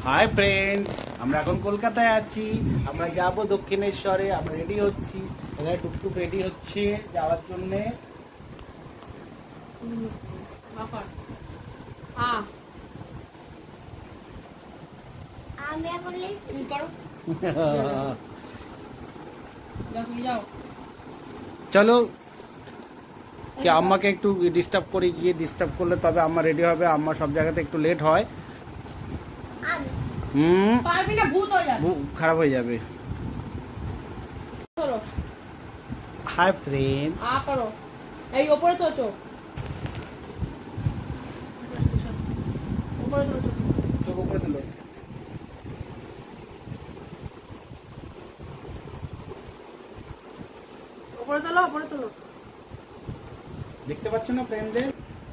Hi friends, আমরা এখন কলকাতায় আছি। আমরা যাব দক্ষিণেশ্বরে। আমরা রেডি হচ্ছি, এখানে টুকটুক রেডি হচ্ছে যাওয়ার জন্য। চলো কি আম্মাকে একটু ডিস্টার্ব করে গিয়ে, ডিস্টার্ব করলে তবে আম্মা রেডি হবে। আম্মা সব জায়গাতে একটু লেট হয়, পারবি না, ভূত হয়ে যাবে, খারাপ হয়ে যাবে। হাই ফ্রেন্ড, করো এই উপরে তো চোখ, উপরে তো চোখ উপরে তুলো। উপরে তোলো, উপরে তোলো। দেখতে পাচ্ছ না ফ্রেন্ডদের?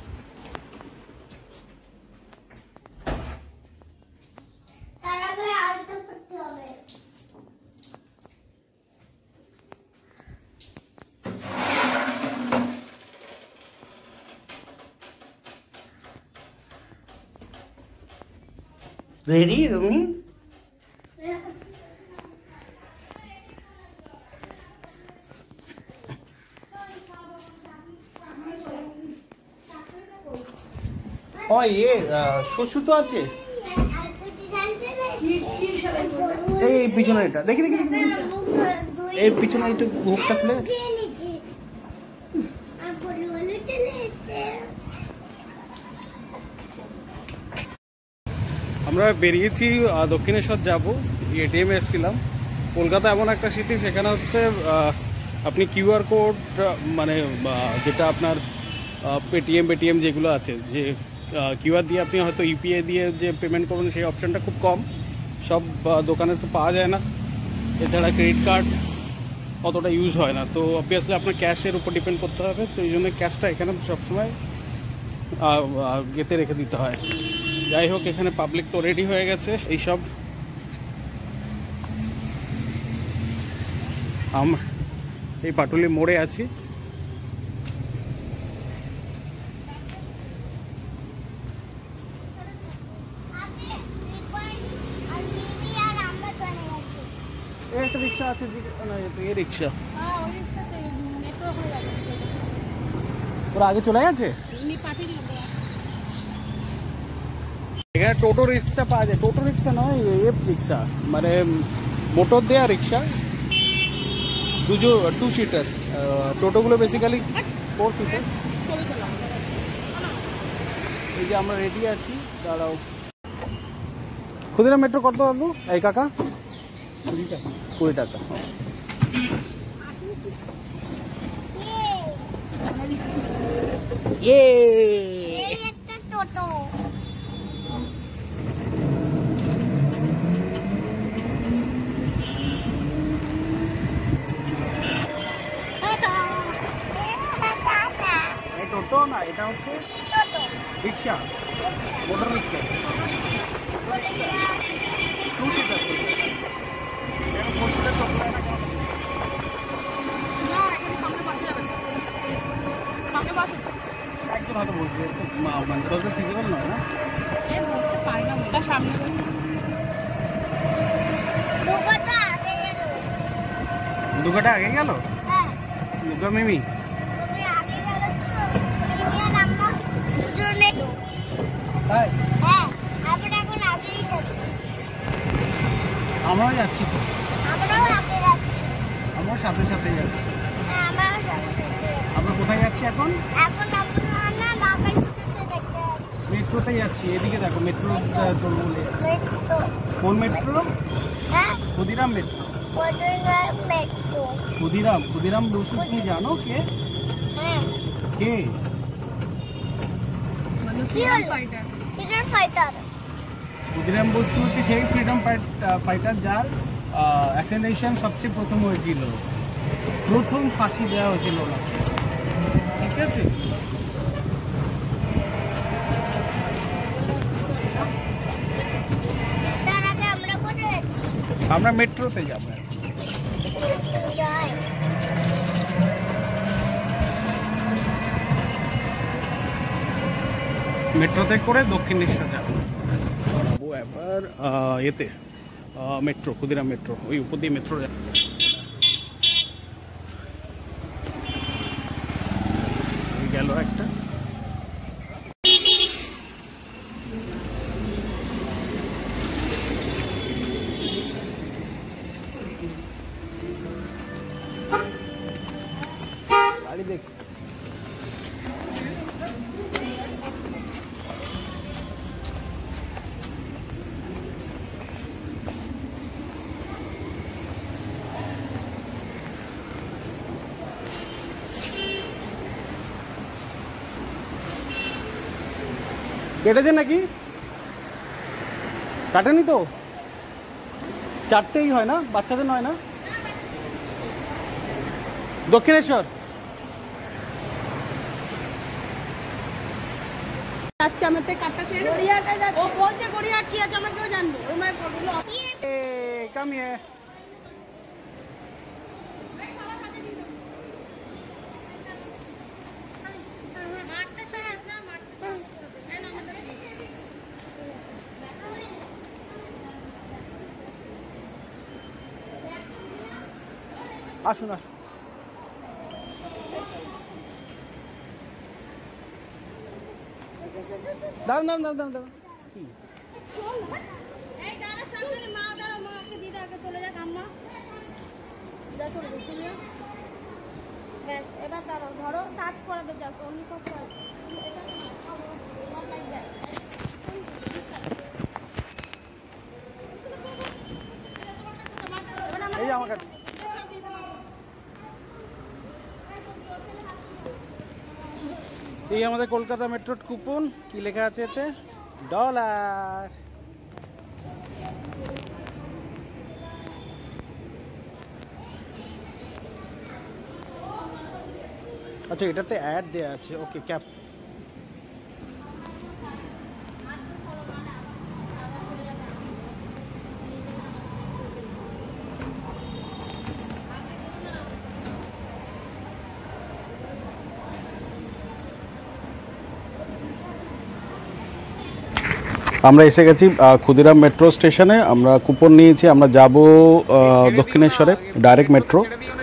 রেডি তুমি? ও ইয়ে শশু তো আছে এই পিছনে, এটা দেখি দেখি দেখি, এই পিছনে একটু বুকটা খুলে। আমরা বেরিয়েছি দক্ষিণেশ্বর যাব, এটিএম এসেছিলাম। কলকাতা এমন একটা সিটি, সেখানে হচ্ছে আপনি কিউআর কোড, মানে যেটা আপনার পেটিএম যেগুলো আছে, যে কিউআর দিয়ে আপনি হয়তো ইউপিআই দিয়ে যে পেমেন্ট করবেন, সেই অপশানটা খুব কম, সব দোকানে তো পাওয়া যায় না। এছাড়া ক্রেডিট কার্ড অতটা ইউজ হয় না, তো অবভিয়াসলি আপনার ক্যাশের উপর ডিপেন্ড করতে হবে। তো এই জন্য ক্যাশটা এখানে সবসময় গেঁথে রেখে দিতে হয়। যাই হোক, এখানে পাবলিক তো রেডি হয়ে গেছে এইসব। আমরা এই পাটুলি মোড়ে আছি। একটা রিক্সা আছে, এই রিক্সা ওরা আগে চলে গেছে। এখানে টোটো রিক্সা পাওয়া যায়, টোটো রিক্সা নয়, রিক্সা মানে মোটর দেয়া রিক্সা, টু সিটার। টোটোগুলো বেসিক্যালি 4 সিটার। এই যে আমরা রেডি আছি, দাঁড়াও। ক্ষুদিরাম মেট্রো কত দাদু? এই কাকা 20 টাকা। টোটো না, এটা হচ্ছে রিক্সা, মোটর রিক্সা, 2 সিটার। একজন হয়তো বসবে, মানে সবটা ফিজিবল নয় না। দুঘাটা আগে গেল মিমি। আমরাও যাচ্ছি তো, আমরাও সাথে সাথে যাচ্ছি। আমরা কোথায় যাচ্ছি এখন? মেট্রোতে যাচ্ছি। এদিকে দেখো, মেট্রো চলবো। কোন মেট্রো? ক্ষুদিরাম মেট্রো। ক্ষুদিরাম বসু কি জানো? কে কে? ক্ষুদিরাম বসু হচ্ছে সেই ফ্রিডম ফাইটার যার অ্যাসেন্ডেশন সবচেয়ে প্রথম হয়েছিল, প্রথম ফাঁসি দেওয়া হয়েছিল না, ঠিক আছে? আমরা মেট্রোতে যাবো। মেট্রোতে করে দক্ষিণেশ্বর যাবো। এবার এতে মেট্রো, ক্ষুদিরাম মেট্রো, ওই উপর দিয়ে মেট্রো গেল একটা। গাড়ি দেখ, কেটেছে নাকি? কাটেনি তো? 4টেই হয় না, বাচ্চাদের নয় না? দক্ষিণেশ্বর যাচ্ছে আমার থেকে কাটটা খেয়ে গড়িয়াটা যাচ্ছে। ও বলছে গড়িয়াট কি আছে আমার কেউ জানবো। ও মাই গড বলো এ কামিয়ে মারতে চাস না মারতে। আসুন আসুন। দাঁড়ান দাঁড়ান দাঁড়ান দাঁড়ান। কি এই দাঁড়া সামনে মা দাঁড়া, মা আজকে দিদা আগে চলে যাক আম্মা। দিদা চলে গেছে। ব্যাস এবার দাঁড়াও, ধরো টাচ করাবে যাও অন্য সব কাজ। এই আমার কাছে এই আমাদের কলকাতা মেট্রোর কুপন। কি লেখা আছে এতে? $। আচ্ছা, এটাতে অ্যাড দেয়া আছে। Okay, cap. আমরা এসে গেছি ক্ষুদিরাম মেট্রো স্টেশনে। আমরা কুপন নিয়েছি, আমরা যাব দক্ষিণেশ্বরে, ডাইরেক্ট মেট্রো।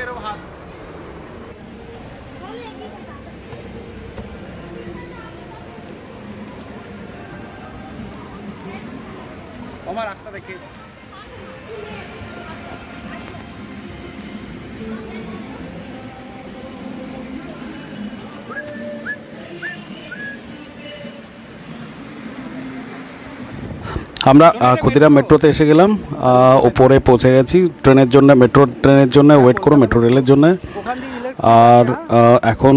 আমার রাস্তা দেখে আমরা ক্ষুদিরাম মেট্রোতে এসে গেলাম। উপরে পৌঁছে গেছি। ট্রেনের জন্য, মেট্রো ট্রেনের জন্য ওয়েট করো, মেট্রো রেলের জন্য। আর এখন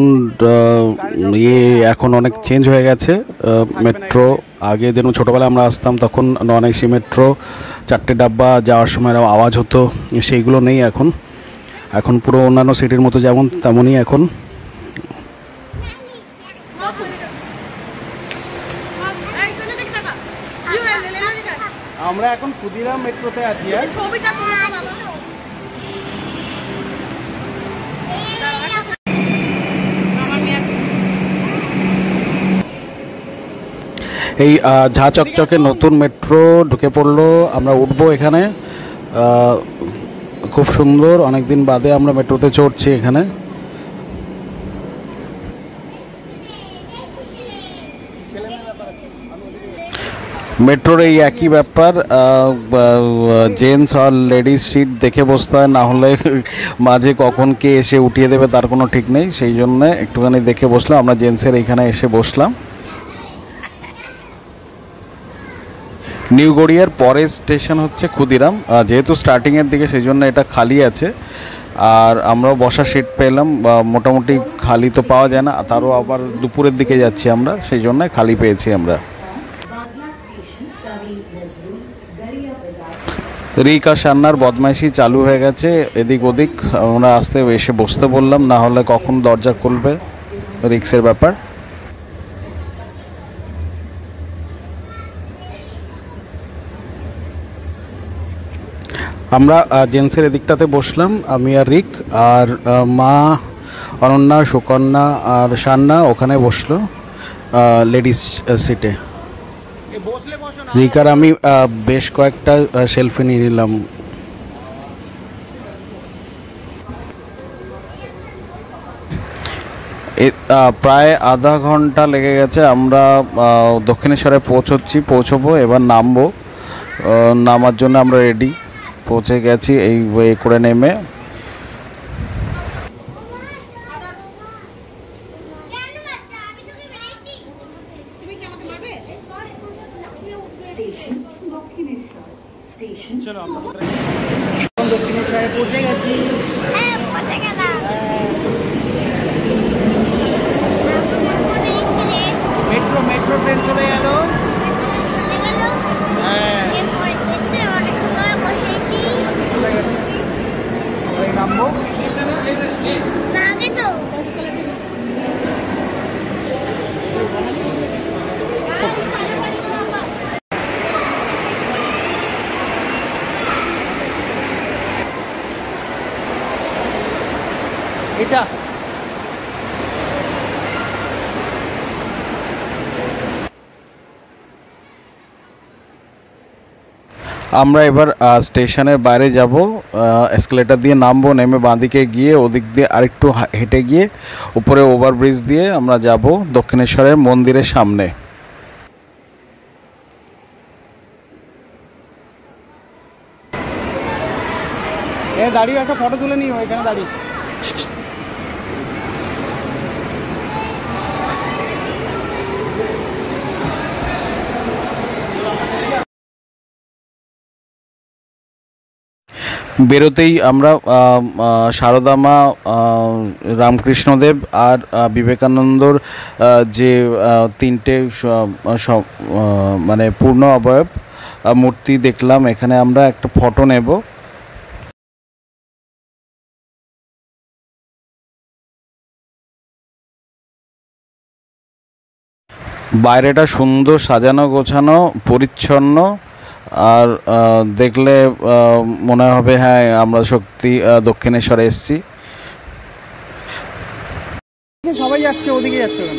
এখন অনেক চেঞ্জ হয়ে গেছে মেট্রো। আগে যেন ছোটোবেলায় আমরা আসতাম তখন নন এসি মেট্রো, 4টে ডাব্বা, যাওয়ার সময় আওয়াজ হতো, সেইগুলো নেই এখন। এখন পুরো অন্যান্য সিটির মতো যেমন তেমনই এখন। আমরা এখন ক্ষুদিরাম মেট্রোতে আছি। ছবিটা তোলো না বাবা। এই ঝা চকচকে নতুন মেট্রো ঢুকে পড়লো। আমরা উঠবো এখানে। খুব সুন্দর, অনেকদিন বাদে আমরা মেট্রোতে চড়ছি এখানে। মেট্রোর এই একই ব্যাপার, জেন্টস আর লেডিস সিট দেখে বসতে হয়, না হলে মাঝে কখন কে এসে উঠিয়ে দেবে তার কোনো ঠিক নেই। সেই জন্যে একটুখানি দেখে বসলাম। আমরা জেন্টসের এইখানে এসে বসলাম। নিউ গড়িয়ার পরের স্টেশন হচ্ছে ক্ষুদিরাম। যেহেতু স্টার্টিংয়ের দিকে সেই জন্য এটা খালি আছে। আর আমরাও বসার সিট পেলাম, মোটামুটি খালি তো পাওয়া যায় না, তারও আবার দুপুরের দিকে যাচ্ছি আমরা, সেই জন্য খালি পেয়েছি আমরা। রিক আর সান্নার বদমাইশি চালু হয়ে গেছে, এদিক ওদিক। আমরা আসতে এসে বসতে বললাম, না হলে কখন দরজা খুলবে, রিক্সের ব্যাপার। আমরা জেন্টসের এদিকটাতে বসলাম, আমি আর রিক। আর মা, অনন্যা, সুকন্যা আর সান্না ওখানে বসলো লেডিস সিটে। বসলে রিকার আমি বেশ কয়েকটা সেলফি নিয়ে নিলাম। প্রায় আধা ঘন্টা লেগে গেছে, আমরা দক্ষিণেশ্বরে পৌঁছবো, এবার নামবো। নামার জন্য আমরা রেডি, পৌঁছে গেছি এই করে নেমে। চলো দক্ষিণেশ্বরে পৌঁছে গেছি। মেট্রো ট্রেন চলে গেল। নামবো এটা। আমরা এবার স্টেশনের বাইরে যাব, এসকেলেটর দিয়ে নামবো, নেমে বাঁদিকে গিয়ে ওদিক দিয়ে আরেকটু হেঁটে গিয়ে উপরে ওভারব্রিজ দিয়ে আমরা যাব দক্ষিণেশ্বরের মন্দিরের সামনে। দাঁড়িয়ে একটা ফটো তুলে নিও এখানে দাঁড়িয়ে। বেরোতেই আমরা সারদা মা, রামকৃষ্ণদেব আর বিবেকানন্দর যে তিনটে মানে পূর্ণ অবয়ব মূর্তি দেখলাম। এখানে আমরা একটা ফটো নেব। বাইরেটা সুন্দর সাজানো গোছানো পরিচ্ছন্ন, আর দেখলে মনে হবে হ্যাঁ আমরা সত্যি দক্ষিণেশ্বরে এসেছি। সবাই যাচ্ছে, ওদিকে যাচ্ছে কেন?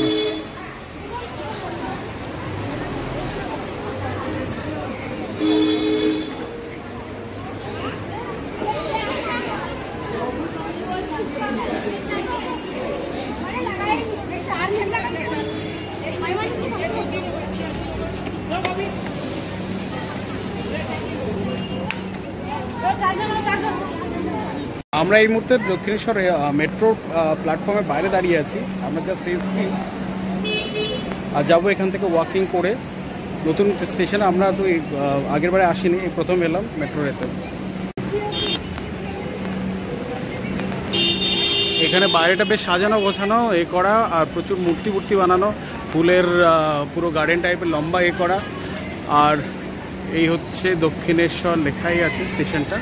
আমরা এই মুহূর্তে দক্ষিণেশ্বরে মেট্রো প্ল্যাটফর্মের বাইরে দাঁড়িয়ে আছি। আমরা জাস্ট এসেছি আর যাবো এখান থেকে ওয়াকিং করে নতুন স্টেশনে। আমরা তো আগের বারে আসিনি, এই প্রথম এলাম মেট্রো রেতে। এখানে বাইরেটা বেশ সাজানো গোছানো করা, আর প্রচুর মূর্তি বানানো, ফুলের পুরো গার্ডেন টাইপের লম্বা করা। আর এই হচ্ছে দক্ষিণেশ্বর লেখাই আছে স্টেশনটা।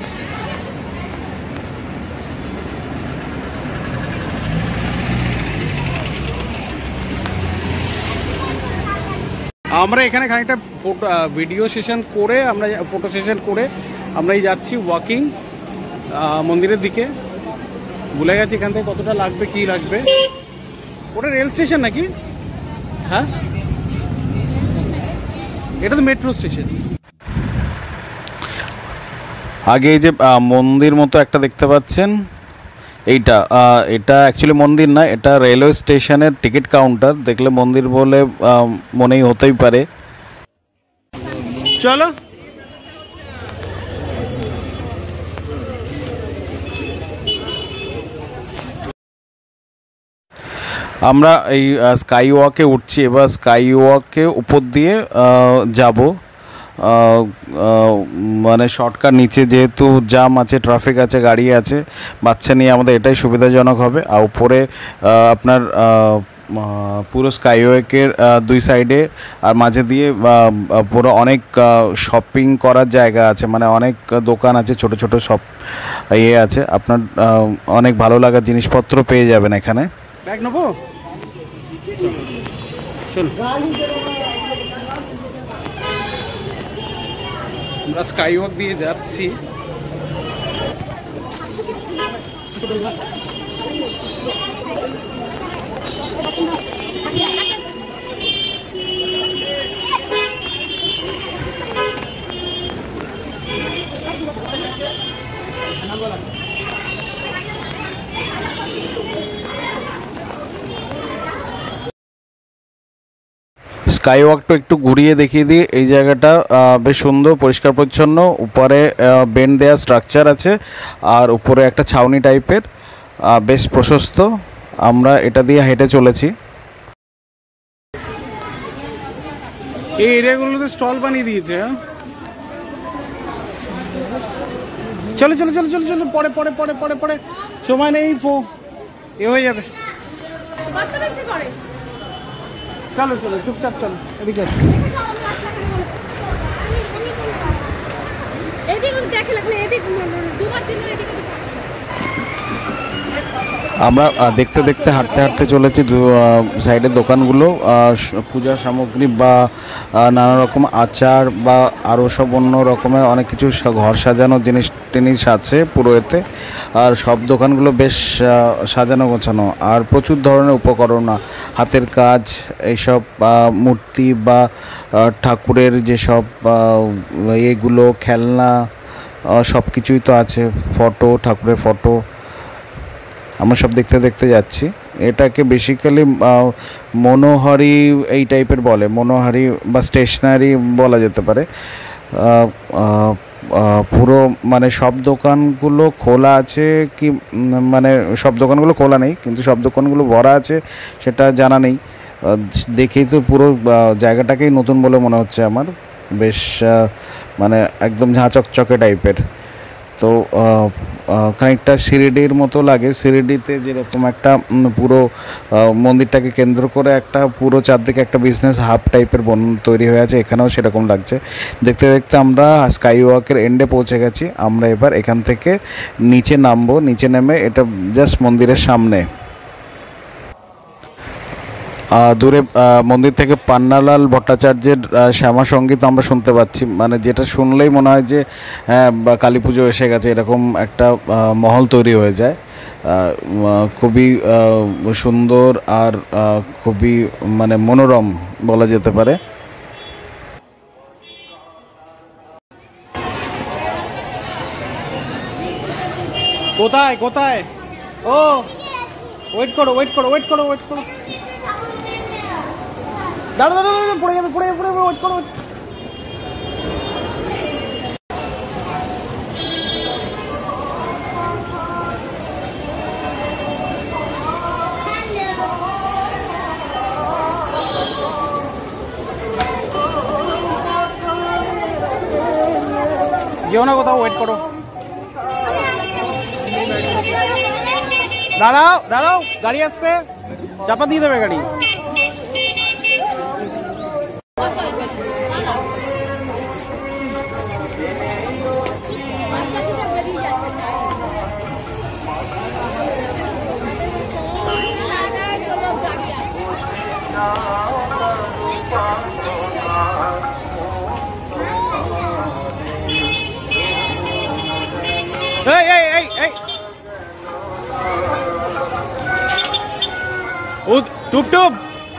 আমরা এখানে খানিকটা ভিডিও সেশন করে ফটো সেশন করে আমরাই যাচ্ছি ওয়াকিং মন্দিরের দিকে। ভুলে গেছি এখান থেকে কতটা লাগবে, কি লাগবে। ওটা রেল স্টেশন নাকি? হ্যাঁ, এটা তো মেট্রো স্টেশন। আগে এই যে মন্দির মতো একটা দেখতে পাচ্ছেন, এটা অ্যাকচুয়ালি মন্দির না, এটা রেলওয়ে স্টেশনের টিকিট কাউন্টার। দেখলে মন্দির বলে মনেই হতেই পারে। চলো আমরা এই স্কাই ওয়াকে উঠছি। এবার স্কাই ওয়াকে উপর দিয়ে যাব, মানে শর্টকাট। নিচে যেহেতু জ্যাম আছে, ট্রাফিক আছে, গাড়ি আছে, বাচ্চা নিয়ে আমাদের এটাই সুবিধাজনক হবে। আর উপরে আপনার পুরো স্কাইওয়েকের দুই সাইডে আর মাঝে দিয়ে পুরো অনেক শপিং করার জায়গা আছে, মানে অনেক দোকান আছে, ছোট ছোট সব আছে। আপনার অনেক ভালো লাগার জিনিসপত্র পেয়ে যাবেন এখানে। ব্যাগ নেবো, চল। আমরা স্কাই ওয়াক দিয়ে যাচ্ছি। স্কাই ওয়াকটা একটু ঘুরিয়ে দেখিয়ে দিই। এই জায়গাটা বেশ সুন্দর, পরিষ্কার পরিচ্ছন্ন, উপরে বেন্ড দেওয়া স্ট্রাকচার আছে আর উপরে একটা ছাউনি টাইপের, বেশ প্রশস্ত। আমরা এটা দিয়ে হেঁটে চলেছি। এই এরিয়াগুলোতে স্টল বানিয়ে দিয়েছে। চলো চলো চলো চলো চলো, পরে পরে পরে পরে পরে, সময় নেই, এ হয়ে যাবে। চলো চলো চুপচাপ চলো, এদিকে আমরা দেখতে দেখতে হাঁটতে হাঁটতে চলেছি। সাইডের দোকানগুলো পূজার সামগ্রী বা নানা রকম আচার বা আরও সব অন্য রকমের অনেক কিছু ঘর সাজানোর জিনিস আছে পুরো এতে। আর সব দোকানগুলো বেশ সাজানো গোছানো, আর প্রচুর ধরনের উপকরণ, হাতের কাজ, এইসব মূর্তি বা ঠাকুরের যেসব এগুলো, খেলনা, সব কিছুই তো আছে। ফটো, ঠাকুরের ফটো, আমরা সব দেখতে দেখতে যাচ্ছি। এটাকে বেসিক্যালি মনোহারি এই টাইপের বলে, মনোহারি বা স্টেশনারি বলা যেতে পারে। পুরো মানে সব দোকানগুলো খোলা আছে কি, মানে সব দোকানগুলো খোলা নেই, কিন্তু সব দোকানগুলো ভরা আছে সেটা জানা নেই। দেখেই তো পুরো জায়গাটাকেই নতুন বলে মনে হচ্ছে আমার, বেশ মানে একদম ঝাঁ চকচকে টাইপের। তো খানিকটা শিরিডির মতো লাগে। শিরিডিতে যেরকম একটা পুরো মন্দিরটাকে কেন্দ্র করে একটা পুরো চারদিকে একটা বিজনেস হাব টাইপের তৈরি হয়ে আছে, এখানেও সেরকম লাগছে। দেখতে দেখতে আমরা স্কাই ওয়াকের এন্ডে পৌঁছে গেছি। আমরা এবার এখান থেকে নিচে নামবো। নিচে নেমে, এটা জাস্ট মন্দিরের সামনে, দূরে মন্দির থেকে পান্নালাল ভট্টাচার্যের শ্যামা সঙ্গীত আমরা শুনতে পাচ্ছি, মানে যেটা শুনলেই মনে হয় যে কালী পুজো এসে গেছে, এরকম একটা মহল তৈরি হয়ে যায়। খুবই সুন্দর আর খুবই মানে মনোরম বলা যেতে পারে। কোথায় কোথায়? ও ওয়েট করো ওয়েট করো ওয়েট করো ওয়েট করো, দাঁড়ো দাঁড়ো দাঁড়ো, পড়ে যাবে পড়ে যাবে পড়ে যাবে, ওয়েট করো। যেও না কোথাও, ওয়েট করো। দাঁড়াও দাঁড়াও, গাড়ি আসছে, চাপা দিয়ে দেবে গাড়ি। এই এই এই এই, ও টুপ টুপ,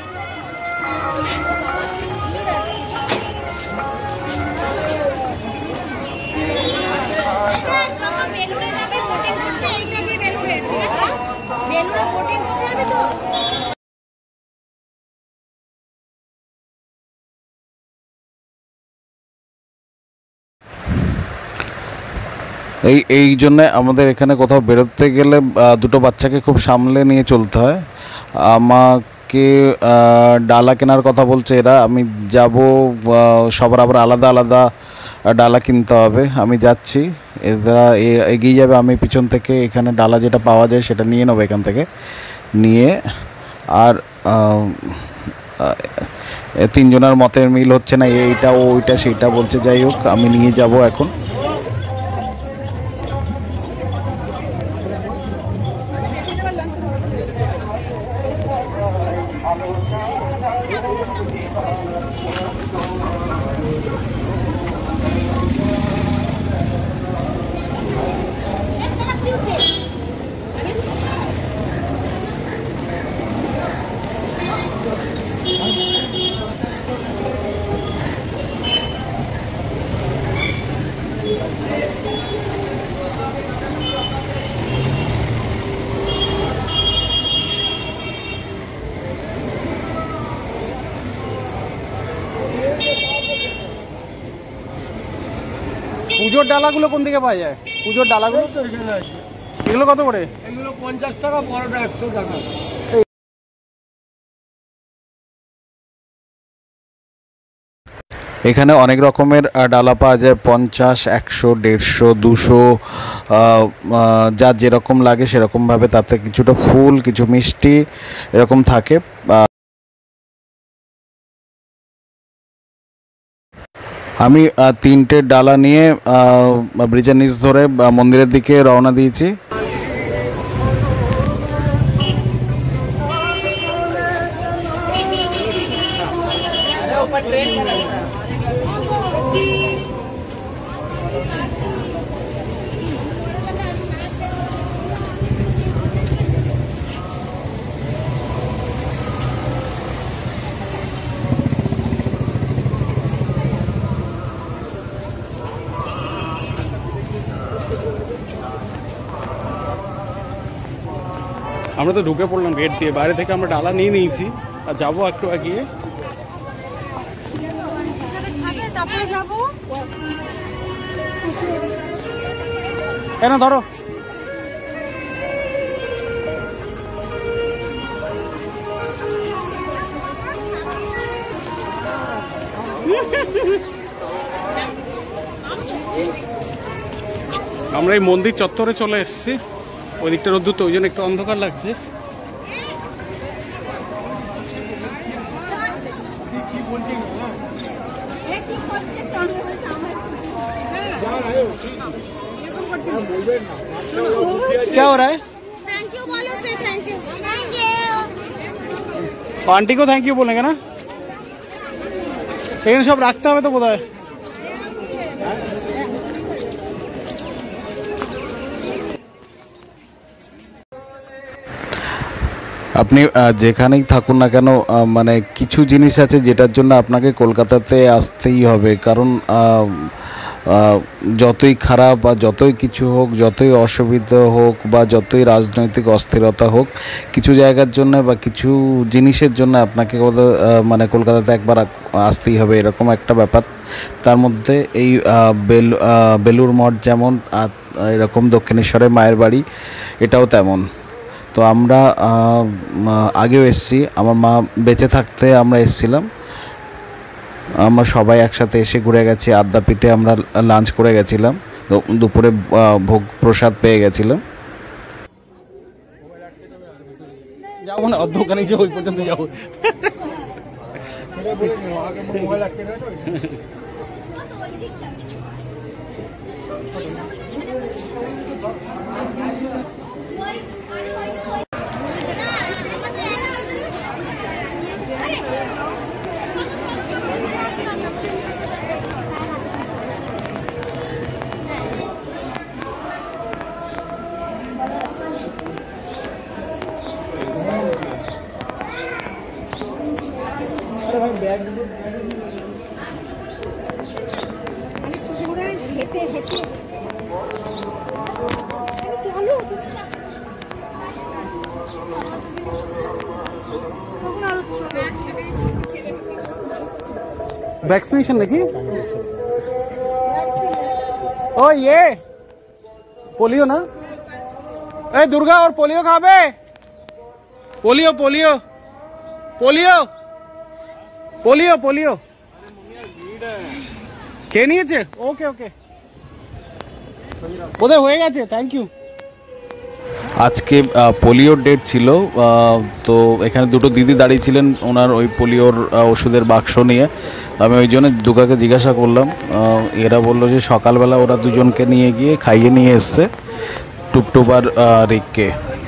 এই জন্য আমাদের এখানে কোথাও বেরোতে গেলে দুটো বাচ্চাকে খুব সামলে নিয়ে চলতে হয়। আমাকে ডালা কেনার কথা বলছে এরা, আমি যাব, সবার আবার আলাদা আলাদা ডালা কিনতে হবে। আমি যাচ্ছি, এরা এগিয়ে যাবে, আমি পিছন থেকে এখানে ডালা যেটা পাওয়া যায় সেটা নিয়ে নেবো এখান থেকে নিয়ে। আর তিনজনের মতের মিল হচ্ছে না, এইটা ওইটা সেইটা বলছে। যাই হোক, আমি নিয়ে যাব এখন। পুজোর ডালাগুলো কোন দিকে পাওয়া যায়? পুজোর ডালাগুলো তো এখানে আছে। এগুলো কত করে? এগুলো 50 টাকা, বড়টা 100 টাকা। এখানে অনেক রকমের ডালা পাওয়া যায়, 50, 100, 150, 200, যার যেরকম লাগে সেরকমভাবে, তাতে কিছুটা ফুল, কিছু মিষ্টি এরকম থাকে। আমি 3টে ডালা নিয়ে ব্রিজের নিচ ধরে মন্দিরের দিকে রওনা দিয়েছি। আমরা তো ঢুকে পড়লাম গেট দিয়ে, বাইরে থেকে আমরা ডালা নিয়ে নিয়েছি আর যাবো একটু এগিয়ে। তারপরে যাবো। কেন ধরো আমরা এই মন্দির চত্বরে চলে এসেছি। ওই দিকটা রোদ্দুর তো, ওই জন্য একটু অন্ধকার লাগছে। क्या हो रहा है? थैंक यू बोलो, say thank you. Thank you. Aunty को थैंक यू बोलेंगे ना, लेकिन सब रखते হবে তো বোধহয়। আপনি যেখানেই থাকুন না কেন, মানে কিছু জিনিস আছে যেটার জন্য আপনাকে কলকাতাতে আসতেই হবে। কারণ যতই খারাপ বা যতই কিছু হোক, যতই অসুবিধা হোক বা যতই রাজনৈতিক অস্থিরতা হোক, কিছু জায়গার জন্য বা কিছু জিনিসের জন্য আপনাকে মানে কলকাতাতে একবার আসতেই হবে, এরকম একটা ব্যাপার। তার মধ্যে এই বেলুড় মঠ যেমন, এরকম দক্ষিণেশ্বরের মায়ের বাড়ি এটাও তেমন। তো আমরা আগেও এসেছি, আমার মা বেঁচে থাকতে আমরা এসেছিলাম। আমরা সবাই একসাথে এসে ঘুরে গেছি। আদ্যাপীঠে আমরা লাঞ্চ করে গেছিলাম, দুপুরে ভোগ প্রসাদ পেয়ে গেছিলাম। যাবো না, দোকানে যে ওই পর্যন্ত যাবো। वैक्सीनेशन देखी ओ ये पोलियो ना, ए दुर्गा और पोलियो कहाँ पे? Polio polio polio polio polio কে নিয়েছে? ওকে ওকে, বোধহয় হয়ে গেছে, থ্যাংক ইউ। আজকে পোলিওর ডেট ছিল, তো এখানে দুটো দিদি দাঁড়িয়েছিলেন ওনার ওই পোলিওর ওষুধের বাক্স নিয়ে। আমি ওই জন্য দুর্গাকে জিজ্ঞাসা করলাম, এরা বললো যে সকালবেলা ওরা দুজনকে নিয়ে গিয়ে খাইয়ে নিয়ে এসছে, টুপটুপ আর রিককে।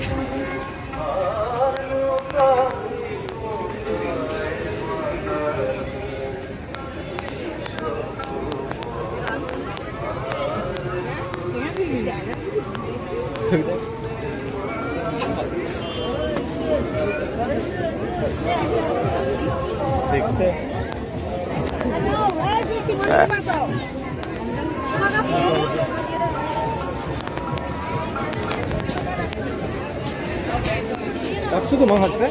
শুধু মহাত্মা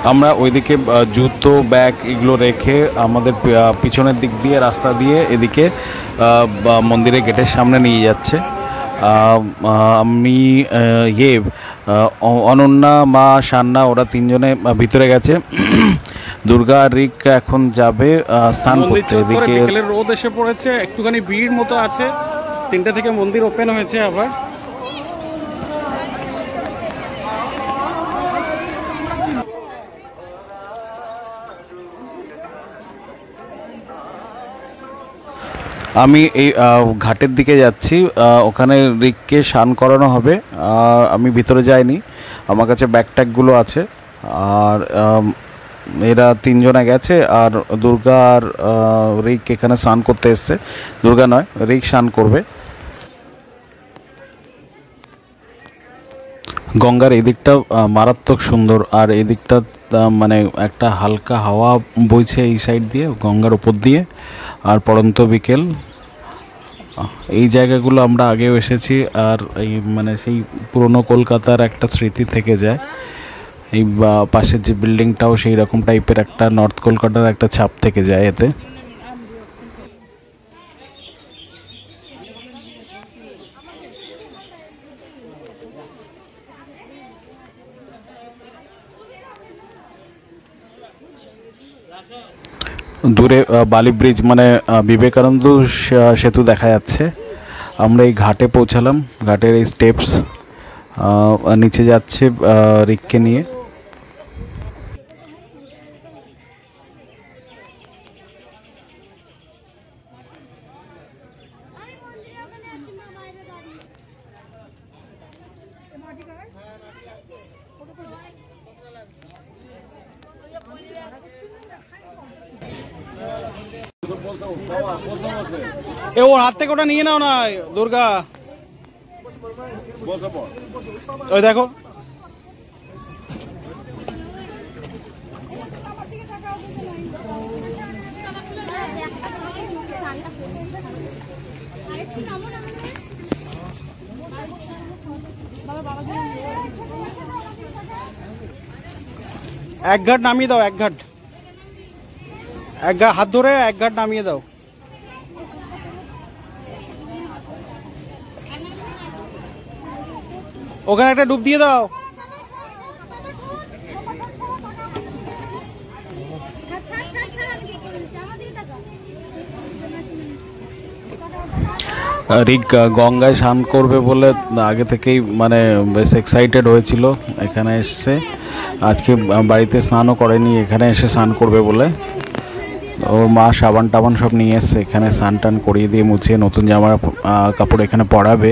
আমরা ওইদিকে জুতো ব্যাগ এগুলো রেখে আমাদের পিছনের দিক দিয়ে রাস্তা দিয়ে এদিকে মন্দিরের গেটের সামনে নিয়ে যাচ্ছে। আমি অনন্যা, মা, সান্না ওরা তিনজনে ভিতরে গেছে। দুর্গা আর রিক এখন যাবে স্নান করতে। এদিকে রোদ এসে পড়েছে, একটুখানি ভিড় মতো আছে। 3টে থেকে মন্দির ওপেন হয়েছে আবার। আমি এই ঘাটের দিকে যাচ্ছি, ওখানে রিককে স্নান করানো হবে। আমি ভিতরে যাইনি, আমার কাছে ব্যাগ ট্যাগগুলো আছে। আর এরা তিনজনে গেছে, আর দুর্গা আর রিক এখানে স্নান করতে এসছে। দুর্গা নয়, রিক স্নান করবে। গঙ্গার এই দিকটা মারাত্মক সুন্দর, আর এই দিকটা মানে একটা হালকা হাওয়া বইছে এই সাইড দিয়ে, গঙ্গার উপর দিয়ে। আর পড়ন্ত বিকেল, এই জায়গাগুলো আমরা আগেও এসেছি, আর এই মানে সেই পুরনো কলকাতার একটা স্মৃতি থেকে যায়। এই পাশের যে বিল্ডিংটাও সেই রকম টাইপের একটা নর্থ কলকাতার একটা ছাপ থেকে যায় এতে। দূরে বালি ব্রিজ মানে বিবেকানন্দ সেতু দেখা যাচ্ছে। আমরা এই ঘাটে পৌঁছালাম, ঘাটের এই স্টেপস নিচে যাচ্ছে রিককে নিয়ে। ওর হাত থেকে ওটা নিয়ে নাও না দুর্গা। ওই দেখো, এক ঘাট নামিয়ে দাও, এক ঘাট হাত ধরে এক ঘাট নামিয়ে দাও। ওখানে একটা ডুব দিয়ে দাও। রিক গঙ্গায় স্নান করবে বলে আগে থেকেই মানে বেশ এক্সাইটেড হয়েছিল। এখানে এসছে, আজকে বাড়িতে স্নানও করেনি, এখানে এসে স্নান করবে বলে। ওর মা সাবান টাবান সব নিয়ে এসছে, এখানে স্নান টান করিয়ে দিয়ে মুছিয়ে নতুন জামা কাপড় এখানে পরাবে।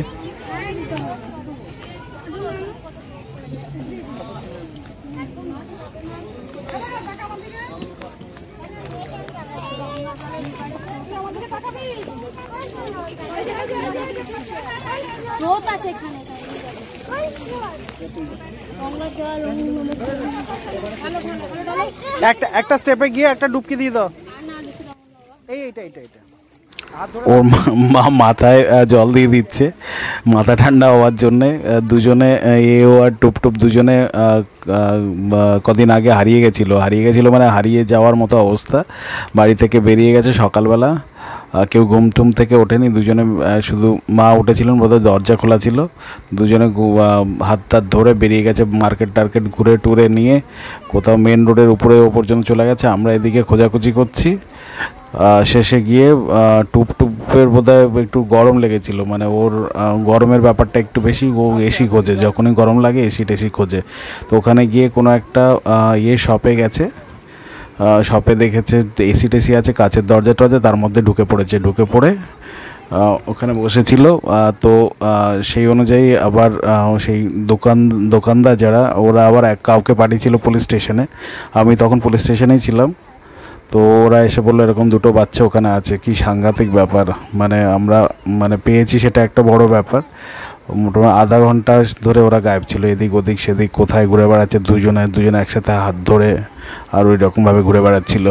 একটা স্টেপে গিয়ে একটা ডুবকি দিয়ে দাও। এইটা ওর মা মাথায় জল দিয়ে দিচ্ছে মাথা ঠান্ডা হওয়ার জন্যে। দুজনে এও আর টুপ দুজনে কদিন আগে হারিয়ে গেছিলো মানে হারিয়ে যাওয়ার মতো অবস্থা। বাড়ি থেকে বেরিয়ে গেছে সকালবেলা, কেউ ঘুম টুম থেকে ওঠেনি। দুজনে শুধু মা উঠেছিলেন, বোধহয় দরজা খোলা ছিল। দুজনে হাত ধরে বেরিয়ে গেছে, মার্কেট টার্কেট ঘুরে টুরে নিয়ে কোথাও মেন রোডের উপরে ও পর্যন্ত চলে গেছে। আমরা এদিকে খোঁজাখুঁজি করছি। শেষে গিয়ে টুপের বোধহয় একটু গরম লেগেছিল, মানে ওর গরমের ব্যাপারটা একটু বেশি। ও এসি খোঁজে, যখনই গরম লাগে এসি টেসি খোঁজে। তো ওখানে গিয়ে কোনো একটা শপে গেছে, শপে দেখেছে এসি টেসি আছে, কাচের দরজা টরজা, তার মধ্যে ঢুকে পড়ে ওখানে বসেছিল। তো সেই অনুযায়ী আবার সেই দোকানদার যারা, ওরা আবার কাউকে পাঠিয়েছিল পুলিশ স্টেশনে। আমি তখন পুলিশ স্টেশনেই ছিলাম। তো ওরা এসে বললো এরকম দুটো বাচ্চা ওখানে আছে। কি সাংঘাতিক ব্যাপার, মানে আমরা মানে পেয়েছি সেটা একটা বড় ব্যাপার। মোটামুটি আধা ঘন্টা ধরে ওরা গায়েব ছিল, এদিক ওদিক সেদিক কোথায় ঘুরে বেড়াচ্ছে, দুজনে একসাথে হাত ধরে আর ওই রকমভাবে ঘুরে বেড়াচ্ছিল।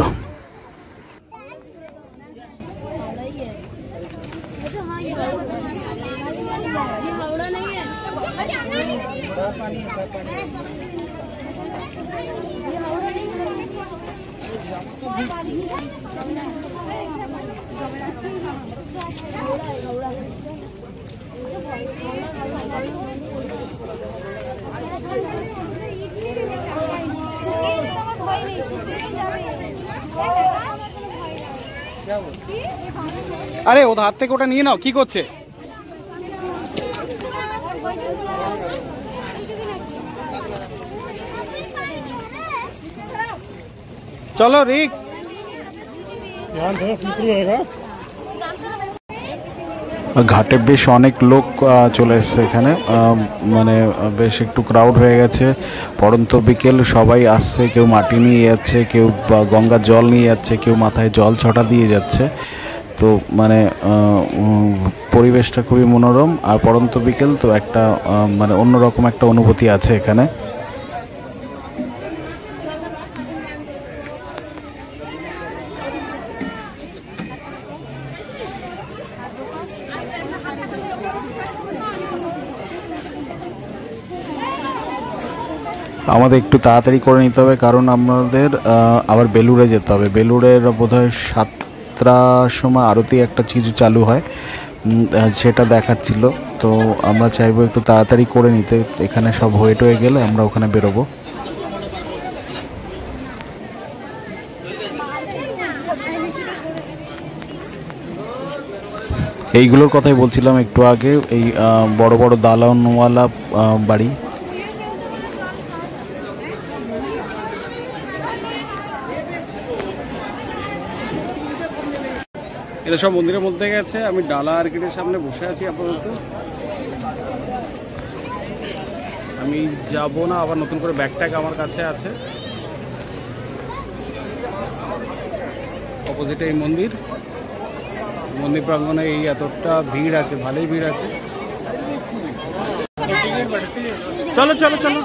আরে ওর হাত থেকে ওটা নিয়ে নাও, কি করছে? চলো রিক, ঘাটে বেশ অনেক লোক চলে এসছে এখানে, মানে বেশ একটু ক্রাউড হয়ে গেছে। পড়ন্ত বিকেল, সবাই আসছে, কেউ মাটি নিয়ে যাচ্ছে, কেউ গঙ্গার জল নিয়ে যাচ্ছে, কেউ মাথায় জল ছটা দিয়ে যাচ্ছে। তো মানে পরিবেশটা খুবই মনোরম, আর পড়ন্ত বিকেল তো একটা মানে অন্যরকম একটা অনুভূতি আছে এখানে। আমাদের একটু তাড়াতাড়ি করে নিতে হবে, কারণ আমাদের আবার বেলুড়ে যেতে হবে। বেলুড়ের বোধহয় 7টার সময় আরতি একটা কিছু চালু হয়, সেটা দেখাচ্ছিল। তো আমরা চাইবো একটু তাড়াতাড়ি করে নিতে, এখানে সব ওয়েট হয়ে গেলে আমরা ওখানে বেরোবো। এইগুলোর কথাই বলছিলাম একটু আগে, এই বড় বড় দালানওয়ালা বাড়ি। এটা সব মন্দিরের মধ্যে গেছে। আমি ডালা আর্কেডের সামনে বসে আছি আপাতত। আমি যাব না, আবার নতুন করে ব্যাগট্যাগ আমার কাছে আছে। অপোজিটে এই মন্দির, মন্দির প্রাঙ্গণে এই এতটা ভিড় আছে, ভালোই ভিড় আছে। চলো চলো চলো।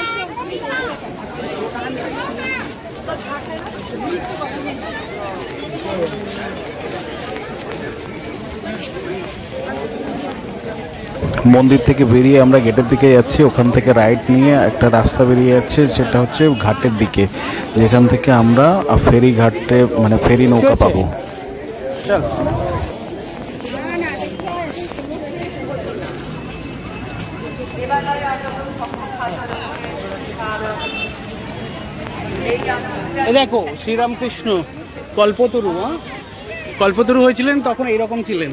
মন্দির থেকে বেরিয়ে আমরা গেটের দিকে যাচ্ছি, ওখান থেকে রাইট নিয়ে একটা রাস্তা বেরিয়ে যাচ্ছে, সেটা হচ্ছে ঘাটের দিকে, যেখান থেকে আমরা ফেরি ঘাটে মানে ফেরি নৌকা পাবো। দেখো শ্রীরামকৃষ্ণ কল্পতরু, কল্পতরু হয়েছিলেন তখন এইরকম ছিলেন।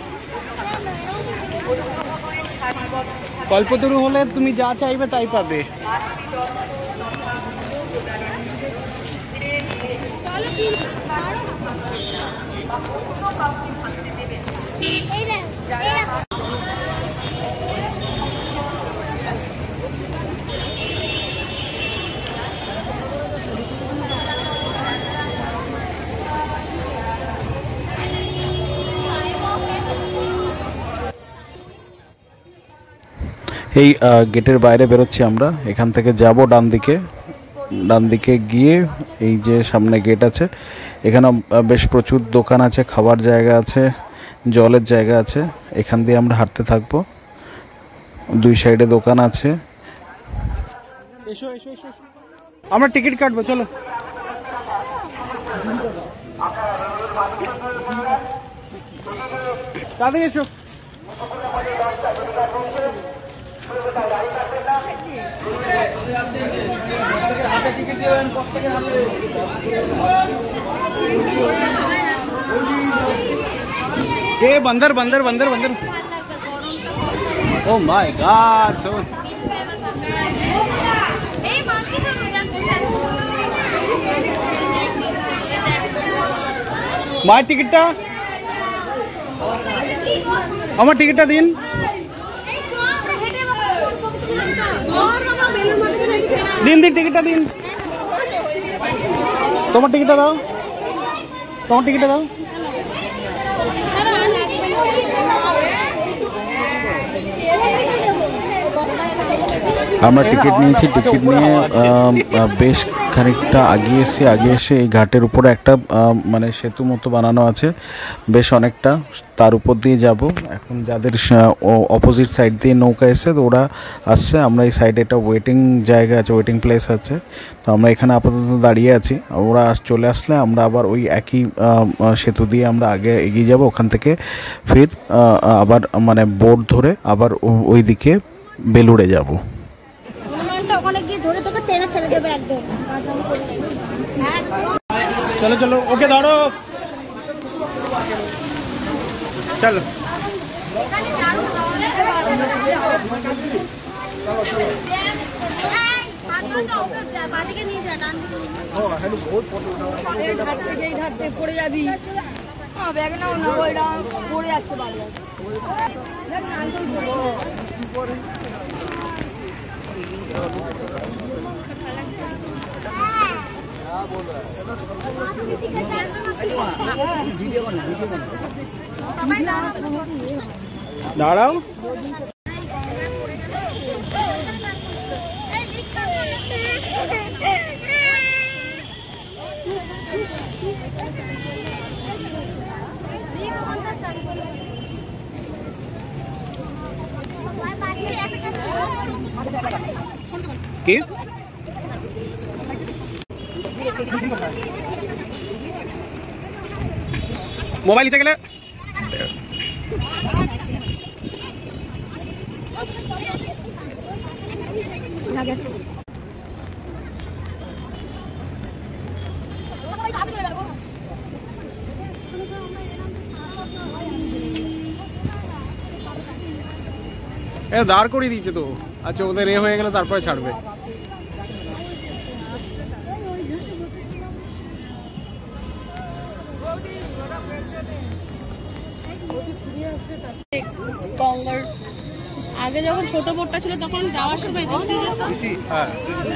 কল্পতরু হলে তুমি যা চাইবে তাই পাবে। এই গেটের বাইরে বেরোচ্ছি আমরা, এখান থেকে যাব ডান দিকে। ডান দিকে গিয়ে এই যে সামনে গেট আছে, এখানে বেশ প্রচুর দোকান আছে, খাবার জায়গা আছে, জলের জায়গা আছে। এখান দিয়ে আমরা হাঁটতে থাকবো, দুই সাইডে দোকান আছে। এসো এসো এসো, আমরা টিকিট কাটবো, চলো। তাদের এসো। ए बंदर बंदर बंदर बंदर, ओ माय गॉड। सो मार टिकटটা, আমার টিকিটটা দিন। দিন দিন টিকিটটা দিন, তোমার টিকিটটা দাও, তোমার টিকিটটা দাও। আমরা টিকিট নিয়েছি, টিকিট নিয়ে বেশ খানিকটা আগিয়ে এসে এই ঘাটের উপরে একটা মানে সেতু মতো বানানো আছে, বেশ অনেকটা, তার উপর দিয়ে যাব। এখন যাদের অপোজিট সাইড দিয়ে নৌকা এসে তো ওরা আসছে, আমরা এই সাইডে একটা ওয়েটিং জায়গা আছে, ওয়েটিং প্লেস আছে, তো আমরা এখানে আপাতত দাঁড়িয়ে আছি। ওরা চলে আসলে আমরা আবার ওই একই সেতু দিয়ে আমরা আগে এগিয়ে যাব, ওখান থেকে ফির আবার মানে বোট ধরে আবার ওই দিকে বেলুড়ে যাব। ওখানে গিয়ে ধরে তোকে টেনে ফেলে দেবে একদম। চলো চলো, ওকে ধরো, চলো। পড়ে যাবি, ব্যাগ নাও না, ওইটা পড়ে যাচ্ছে বাড়ি। দাঁড়াও, কি মোবাইল নিতে গেলে দাঁড় করিয়ে দিয়েছে তো। আচ্ছা, ওদের এ হয়ে গেলে তারপরে ছাড়বে। গঙ্গার আগে যখন ছোট বোটটা ছিল তখন যাওয়ার সময় দেখতে যেতাম। হ্যাঁ,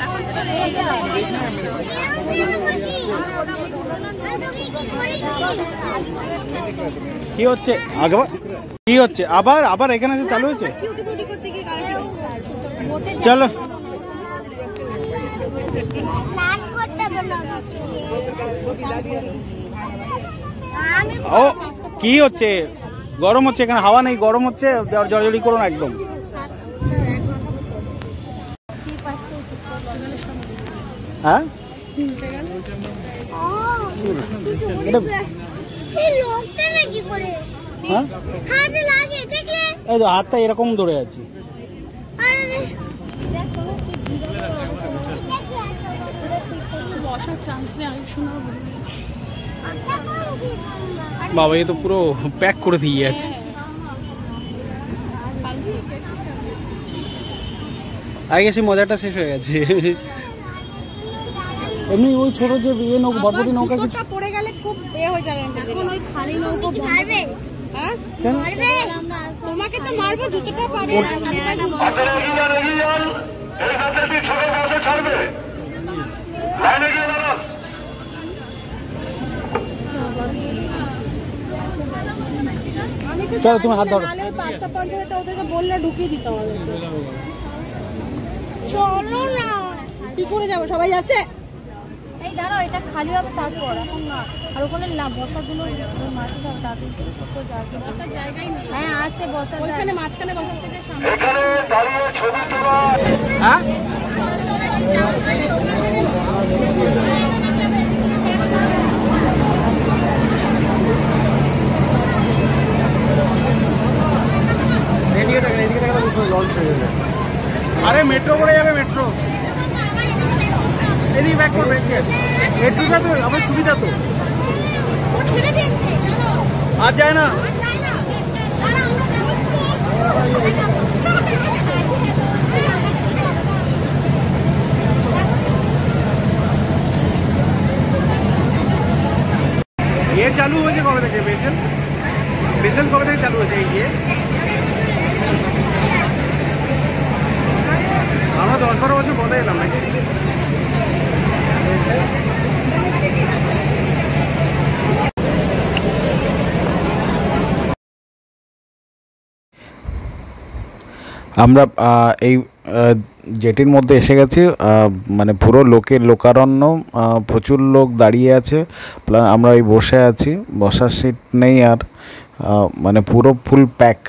কি হচ্ছে কি হচ্ছে আবার আবার এখানে এসে চালু হয়েছে। চলো ও কি হচ্ছে, গরম হচ্ছে, এখানে হাওয়া নেই, গরম হচ্ছে, জড়জড়ি করো না একদম। হ্যাঁ, এই তো হাতটা এরকম ধরে আছি। বাবা, এ তো পুরো প্যাক করে দিয়ে যাচ্ছে। আগে সে মজাটা শেষ হয়ে গেছে। এমনি ওই ছোট যে ইয়ে নৌকা, বটবটি নৌকা পড়ে গেলে খুব হয়ে যাবে। এখন ওই খালি নৌকা মারবে, হ্যাঁ তোমাকে তো মারবো, জুতোটা পাবে না। আমি তো তুমি হাত ধরো। 5:50 ওদেরকে বললে ঢুকিয়ে দিতে হবে। চলো না, কি করে যাবো, সবাই যাচ্ছে। এই দাঁড়াও, এটা খালি হবে তারপর, এখন না। আর ওখানে বসার জন্য মারতে হবে তাড়াতাড়ি। বসার জায়গাই নেই। হ্যাঁ আছে, বসার ওইখানে মাঝখানে বসার থেকে সামনে। এখানে দাঁড়িয়ে ছবি তোলা। হ্যাঁ, এদিকে দেখেন, এদিকে দেখেন, লঞ্চ হয়ে যাবে। আরে মেট্রো করে যাবে, মেট্রো এদিকে ব্যাক করবে। মেট্রোটা তো আমার সুবিধা, তো আর যায় না। ये चालू হয়েছে কবে থেকে? বেসেল কবে থেকে চালু হয়েছে? এই আমরা 10-12 বছর পরে এলাম নাকি। আমরা এই জেটির মধ্যে এসে গেছি। মানে পুরো লোকারণ্য, প্রচুর লোক দাঁড়িয়ে আছে, আমরা ওই বসে আছি, বসার সিট নেই আর, মানে পুরো ফুল প্যাক।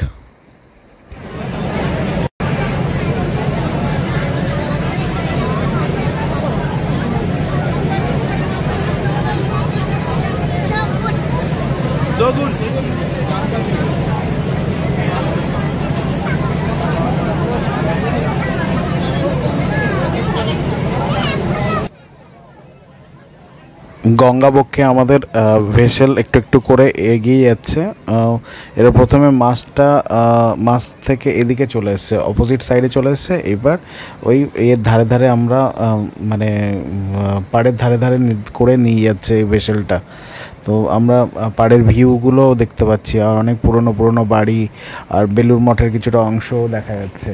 গঙ্গাবক্ষে আমাদের ভেসেল একটু একটু করে এগিয়ে যাচ্ছে। এরা প্রথমে মাছ থেকে এদিকে চলে এসছে, অপোজিট সাইডে চলে এসছে। এবার ওই এর ধারে ধারে আমরা মানে পাড়ের ধারে ধারে করে নিয়ে যাচ্ছে এই ভেসেলটা। তো আমরা পাড়ের ভিউগুলো দেখতে পাচ্ছি, আর অনেক পুরনো পুরনো বাড়ি, আর বেলুড় মঠের কিছুটা অংশও দেখা যাচ্ছে।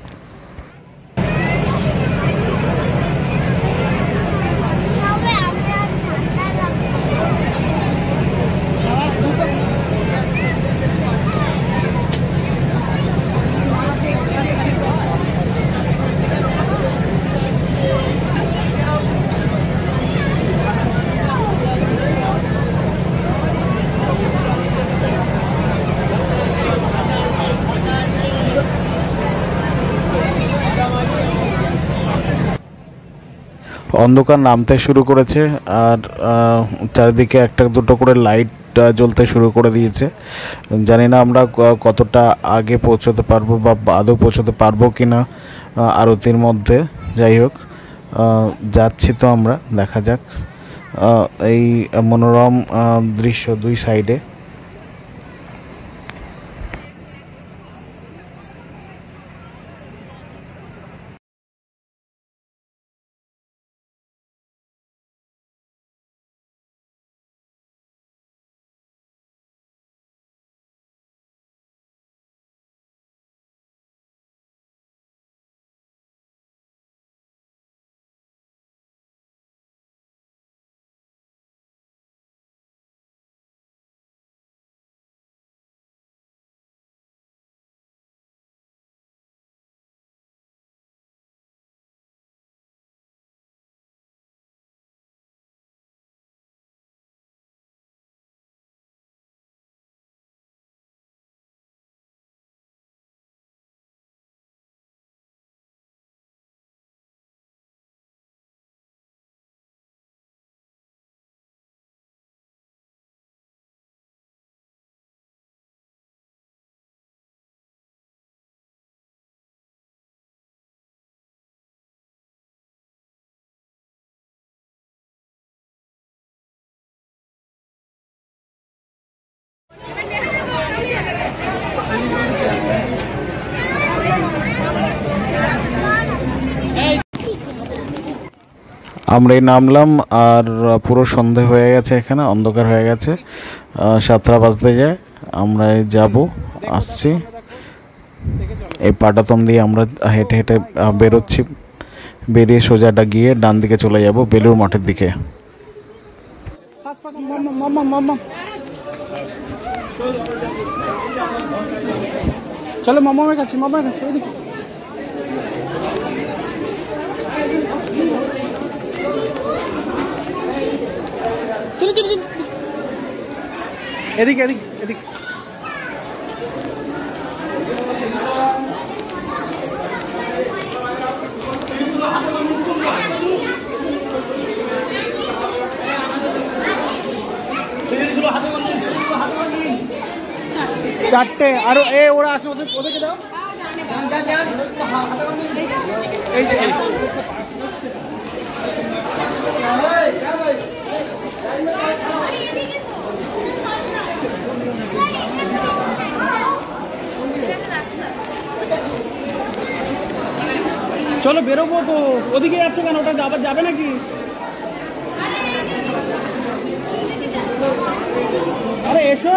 অন্ধকার নামতে শুরু করেছে, আর চারিদিকে একটা দুটো করে লাইট জ্বলতে শুরু করে দিয়েছে। জানি না আমরা কতটা আগে পৌঁছতে পারবো বা আদৌ পৌঁছতে পারবো কি না আরতির মধ্যে। যাই হোক, যাচ্ছি তো আমরা, দেখা যাক। এই মনোরম দৃশ্য দুই সাইডে। আমরা নামলাম, আর পুরো সন্ধে হয়ে গেছে, এখানে অন্ধকার হয়ে গেছে, 7টা বাজতে যায়। আমরা যাব, আসছি। এই পাটাতন দিয়ে আমরা হেঁটে হেঁটে বেরোচ্ছি, বেরিয়ে সোজাটা গিয়ে ডান দিকে চলে যাব বেলুড় মঠের দিকে। চলো মামার কাছে, মামার কাছে ওইদিকে। এদিকে এদিকে এদিকে। চারটে আরো ওরা আছে, ওদেরকে দাও। এই যে চলো বেরোবো তো, ওদিকে যাচ্ছে কেন? ওটা আবার যাবে নাকি? আরে এসো।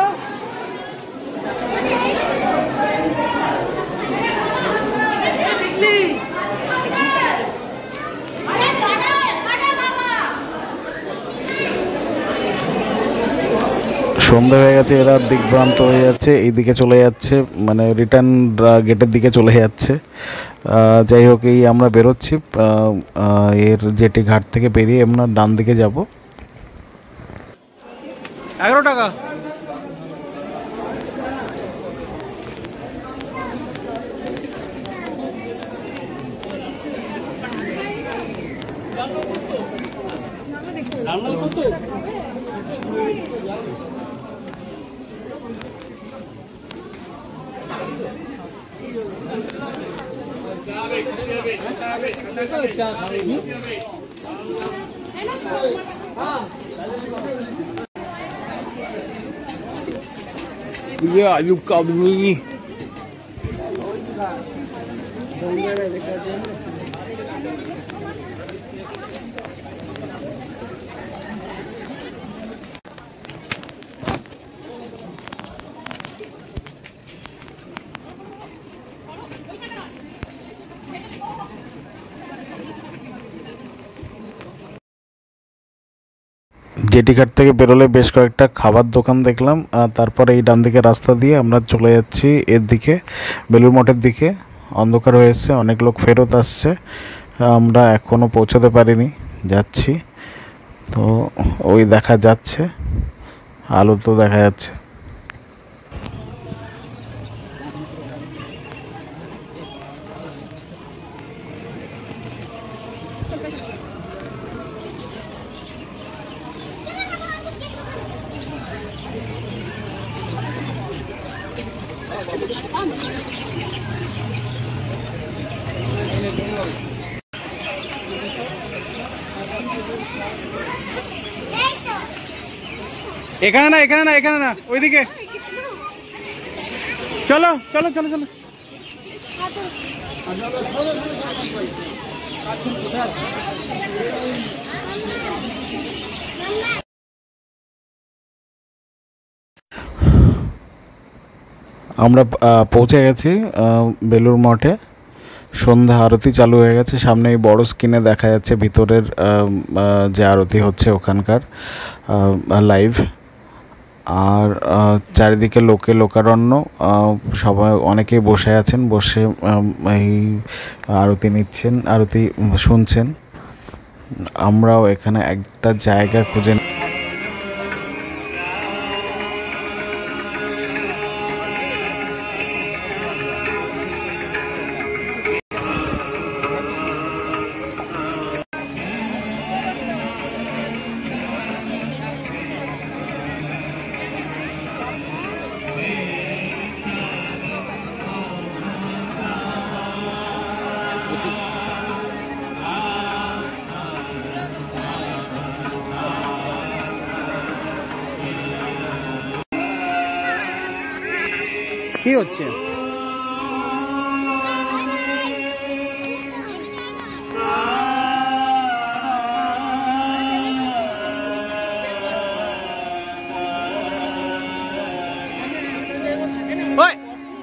সন্ধ্যা হয়ে গেছে, এরা দিকভ্রান্ত হয়ে যাচ্ছে, এইদিকে চলে যাচ্ছে, মানে রিটার্ন গেটের দিকে চলে যাচ্ছে। যাই হোক, এই আমরা বেরোচ্ছি এর জেটি ঘাট থেকে বেরিয়ে আমরা ডান দিকে যাব। 11 টাকা। ये आलू काबुली জেটিঘাট থেকে বেরোলে বেশ কয়েকটা খাবার দোকান দেখলাম, তারপরে এই ডান দিকে রাস্তা দিয়ে আমরা চলে যাচ্ছি এর দিকে, বেলুড় মঠের দিকে। অন্ধকার হয়ে এসছে, অনেক লোক ফেরত আসছে, আমরা এখনও পৌঁছতে পারিনি, যাচ্ছি। তো ওই দেখা যাচ্ছে, আলো তো দেখা যাচ্ছে। এখানে না, এখানে না, এখানে না, ওইদিকে চলো চলো চলো চলো। আমরা পৌঁছে গেছি বেলুড় মঠে। সন্ধ্যা আরতি চালু হয়ে গেছে, সামনে এই বড় স্ক্রিনে দেখা যাচ্ছে ভিতরের যে আরতি হচ্ছে ওখানকার লাইভ। আর চারিদিকে লোকে লোকারণ্য, সবাই অনেকেই বসে আছেন, বসে এই আরতি নিচ্ছেন, আরতি শুনছেন। আমরাও এখানে একটা জায়গা খুঁজে কি হচ্ছে? ওই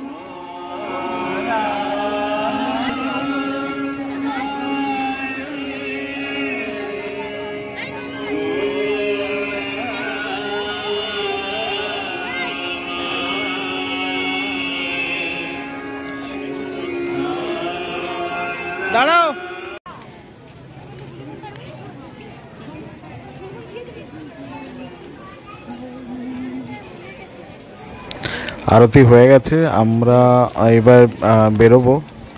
দাঁড়াও। আরতি হয়ে গেছে, আমরা এবার বেরোবো।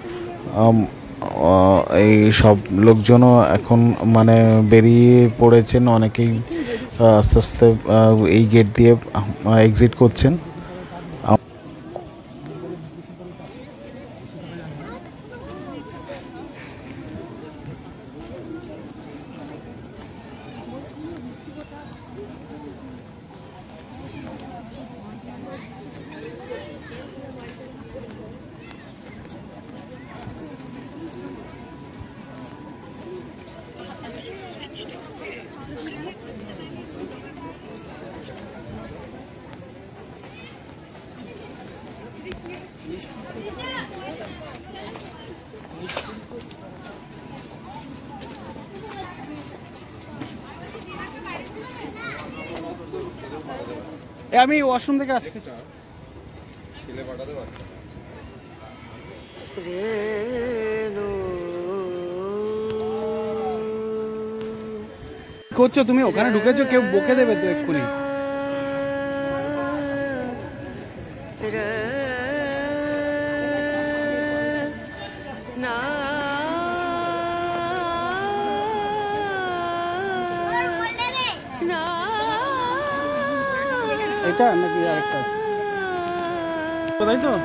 এই সব লোকজনও এখন মানে বেরিয়ে পড়েছেন, অনেকেই আস্তে আস্তে এই গেট দিয়ে এক্সিট করছেন। আমি ওয়াশরুম থেকে আসছি। কি করছো তুমি? ওখানে ঢুকেছো, কেউ বকে দেবে তো এক্ষুনি। এটা নাকি আরেকটা? তাই তো।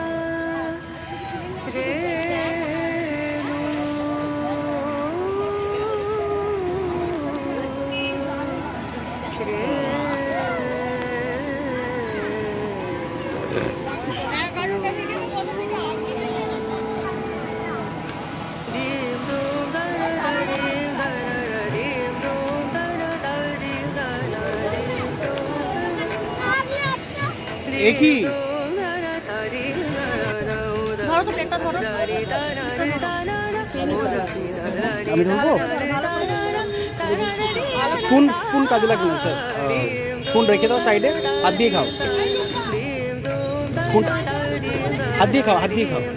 কি ধরো তো প্লেটটা ধরো। আমি ধরবো? স্পুন স্পুন কাজে লাগবে না স্যার, স্পুন রেখে দাও সাইডে, হাত দিয়ে খাও। স্পুন হাত দিয়ে খাও, হাত দিয়ে খাও।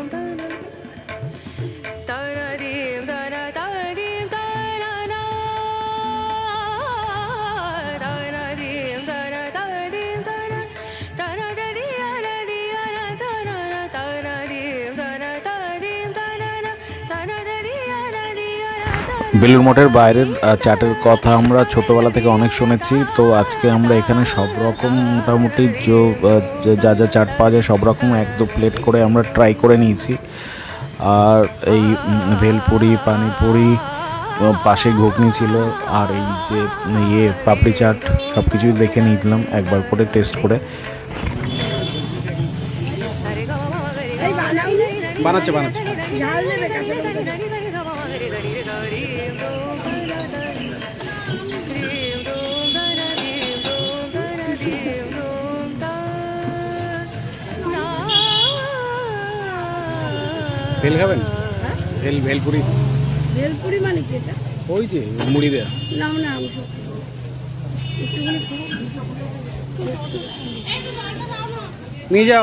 বেলুড় মঠের বাইরের চাটের কথা আমরা ছোটোবেলা থেকে অনেক শুনেছি। তো আজকে আমরা এখানে সব রকম মোটামুটি যা যা চাট পাওয়া যায় সব রকম 1-2 প্লেট করে আমরা ট্রাই করে নিয়েছি। আর এই ভেলপুরি, পানিপুরি, পাশে ঘুগনি ছিল, আর এই যে পাপড়ি চাট সব কিছুই দেখে নিয়েছিলাম একবার করে টেস্ট করে। বানাচ্ছে বানাচ্ছে। ভেল খাবেন? ভেলপুরি। ভেলপুরি মানে কি এটা? ওই যে মুড়ি দেয়া। না না আমি একটুখানি নিয়ে যাও।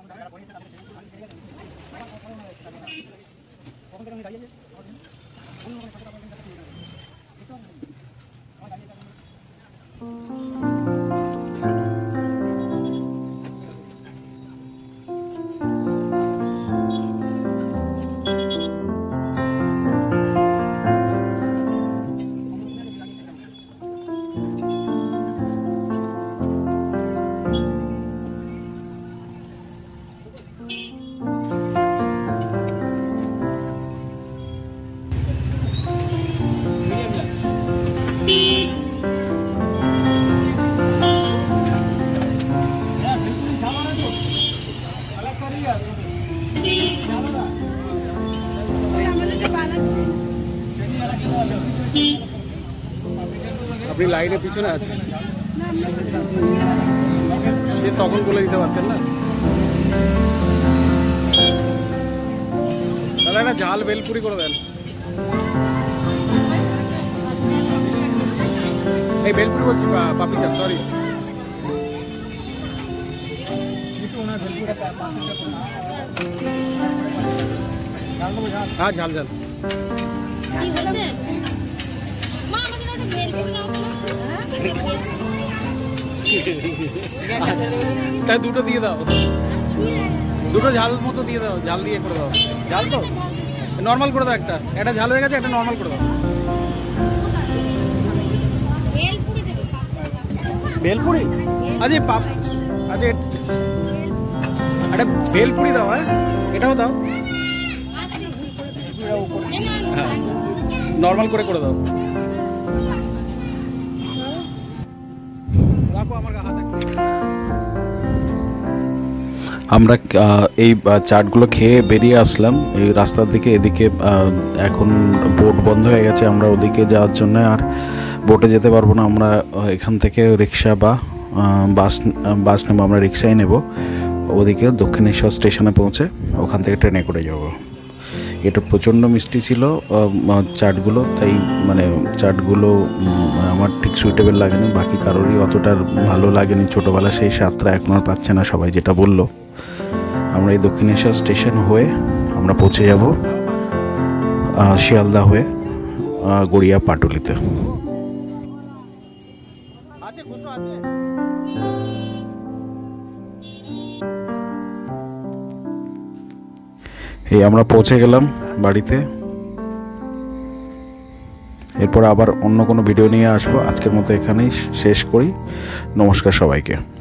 আপনি লাইনের পিছনে আছেন, সে তখন বলে দিতে পারতেন না। তাহলে একটা ঝাল ভেলপুরি করে দেন। এই ভেলপুরি বলছি, পাপড়ি চাট, সরি। হ্যাঁ ঝাল ঝাল। কি হয়েছে মা? আমাদের ওটা ভেলপুরি নাও তো। তাই দুটো দিয়ে দাও, দুটো ঝাল মতো দিয়ে দাও, ঝাল দিয়ে করে দাও। ঝাল তো নর্মাল করে দাও, একটা ঝাল হয়ে গেছে, একটা নর্মাল করে দাও। ভেলপুরি দেবে? ভেলপুরি আজে আজে একটা ভেলপুরি দাও। হ্যাঁ এটাও দাও, হ্যাঁ নর্মাল করে দাও। রাখো আমার হাতে। আমরা এই চাটগুলো খেয়ে বেরিয়ে আসলাম এই রাস্তার দিকে। এদিকে এখন বোট বন্ধ হয়ে গেছে, আমরা ওদিকে যাওয়ার জন্য আর বোটে যেতে পারবো না। আমরা এখান থেকে রিক্সা বা বাস নেবো, আমরা রিক্সাই নেব। ওদিকে দক্ষিণেশ্বর স্টেশনে পৌঁছে ওখান থেকে ট্রেনে করে যাব। এটা প্রচণ্ড মিষ্টি ছিল চাটগুলো, তাই মানে চাটগুলো আমার ঠিক সুইটেবল লাগেনি, বাকি কারোরই অতটা ভালো লাগেনি। ছোটোবেলা সেই স্বাদটা এখন আর পাচ্ছে না সবাই, যেটা বললো। আমরা এই দক্ষিণেশ্বর স্টেশন হয়ে আমরা পৌঁছে যাব শিয়ালদা হয়ে গড়িয়া পাটুলিতে। এই আমরা পৌঁছে গেলাম বাড়িতে। এরপর আবার অন্য কোনো ভিডিও নিয়ে আসবো। আজকের মতো এখানেই শেষ করি। নমস্কার সবাইকে।